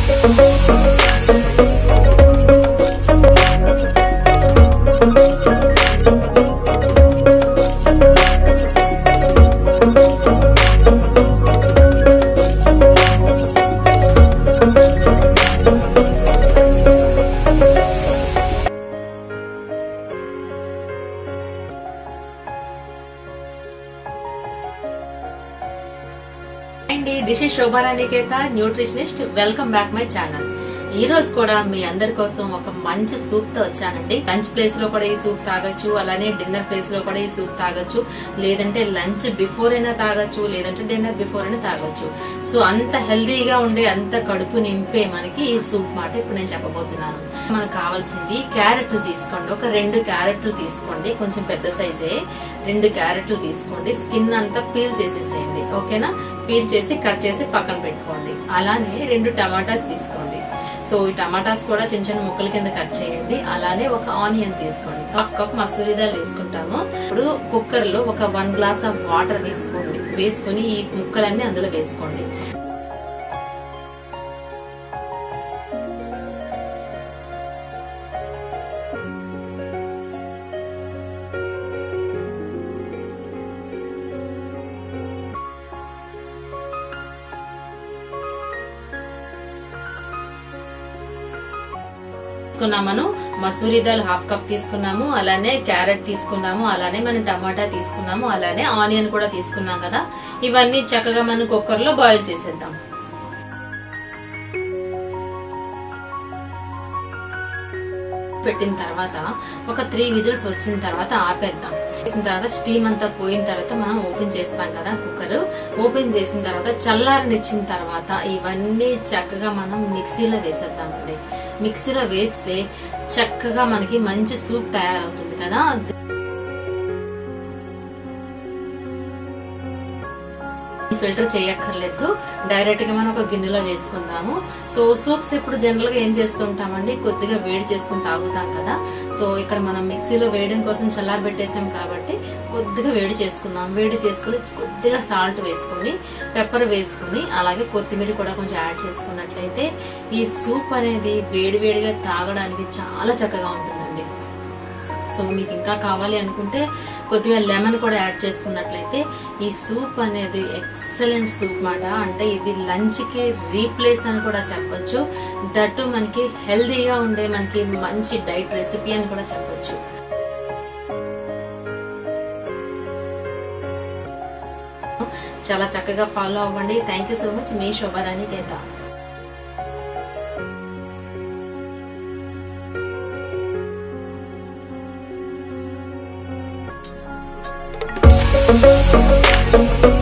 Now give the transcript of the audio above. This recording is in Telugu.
This is Shobhana Niketha nutritionist. Welcome back my channel. ఈ రోజు కూడా మీ అందరి కోసం ఒక మంచి సూప్ తో వచ్చానండి. లంచ్ ప్లేస్ లో కూడా ఈ సూప్ తాగొచ్చు, అలానే డిన్నర్ ప్లేస్ లో కూడా ఈ సూప్ తాగొచ్చు, లేదంటే లంచ్ బిఫోర్ అయినా తాగొచ్చు, లేదంటే డిన్నర్ బిఫోర్ అయినా తాగొచ్చు. సో అంత హెల్దీగా ఉండే, అంత కడుపు నింపే మనకి ఈ సూప్ మాట ఇప్పుడు నేను చెప్పబోతున్నాను. మనకు కావాల్సింది క్యారెట్లు తీసుకోండి. ఒక 2 క్యారెట్లు తీసుకోండి, కొంచెం పెద్ద సైజే 2 క్యారెట్లు తీసుకోండి. స్కిన్ అంతా పీల్ చేసేసేయండి, ఓకేనా? పీల్ చేసి కట్ చేసి పక్కన పెట్టుకోండి. అలానే 2 టమాటాస్ తీసుకోండి. సో ఈ టమాటాస్ కూడా చిన్న చిన్న ముక్కల కింద కట్ చేయండి. అలానే ఒక ఆనియన్ తీసుకోండి. 1/2 కప్ మసూరి దాల్ వేసుకుంటాము. ఇప్పుడు కుక్కర్ లో ఒక 1 గ్లాస్ ఆఫ్ వాటర్ వేసుకోండి. వేసుకుని ఈ ముక్కలన్నీ అందులో వేసుకోండి. మనం మసూరి దాల్ 1/2 కప్ తీసుకున్నాము, అలానే క్యారెట్ తీసుకున్నాము, అలానే మనం టమాటా తీసుకున్నాము, అలానే ఆనియన్ కూడా తీసుకున్నాం కదా. ఇవన్నీ చక్కగా మనం కుక్కర్ లో బాయిల్ చేసేద్దాం. పెట్టిన తర్వాత ఒక 3 విజిల్స్ వచ్చిన తర్వాత ఆపేద్దాం. చేసిన తర్వాత స్టీమ్ అంతా పోయిన తర్వాత మనం ఓపెన్ చేస్తాం కదా కుక్కర్. ఓపెన్ చేసిన తర్వాత చల్లారనిచ్చిన తర్వాత ఇవన్నీ చక్కగా మనం మిక్సీలో వేసేద్దామండి. మిక్సీలో వేస్తే చక్కగా మనకి మంచి సూప్ తయారవుతుంది కదా. ఫిల్టర్ చేయక్కర్లేదు, డైరెక్ట్ గా మనం ఒక గిన్నెలో వేసుకుందాము. సో సూప్స్ ఇప్పుడు జనరల్ గా ఏం చేస్తుంటామండి, కొద్దిగా వేడి చేసుకుని తాగుతాం కదా. సో ఇక్కడ మనం మిక్సీలో వేయడం కోసం చల్లారి పెట్టేసాం కాబట్టి కొద్దిగా వేడి చేసుకుందాం. వేడి చేసుకుని కొద్దిగా సాల్ట్ వేసుకుని, పెప్పర్ వేసుకుని, అలాగే కొత్తిమీర కూడా కొంచెం యాడ్ చేసుకున్నట్లయితే ఈ సూప్ అనేది వేడి వేడిగా తాగడానికి చాలా చక్కగా ఉంటుందండి. సో మీకు ఇంకా కావాలి అనుకుంటే కొద్దిగా లెమన్ కూడా యాడ్ చేసుకున్నట్లయితే ఈ సూప్ అనేది ఎక్సలెంట్ సూప్ మాట. అంటే ఇది లంచ్ కి రీప్లేస్ అని కూడా చెప్పొచ్చు. దట్టు మనకి హెల్దీగా ఉండే మనకి మంచి డైట్ రెసిపీ అని కూడా చెప్పొచ్చు. చాలా చక్కగా ఫాలో అవ్వండి. Thank you so much. మీ శోభానా నికేత. Thank you.